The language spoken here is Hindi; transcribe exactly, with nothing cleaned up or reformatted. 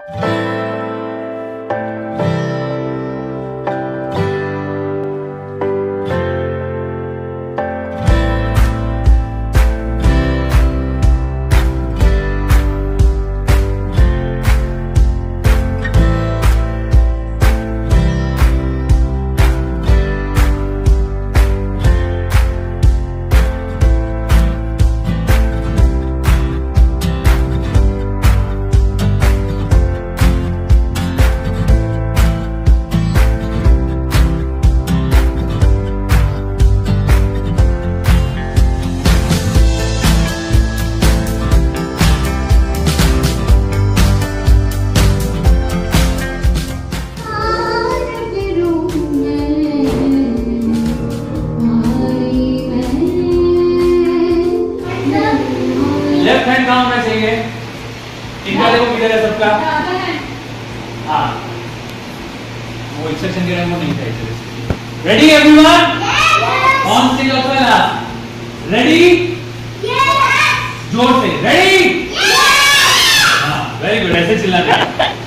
लेफ्ट हैंड कहाँ होना चाहिए? इनका देखो किधर है सबका? हाँ, वो इंस्ट्रक्शन दे रहे हैं वो नहीं था। Ready everyone? On stage also last. Ready? जोर से रेडी? हाँ, वेरी गुड, ऐसे चिल्लाते हैं।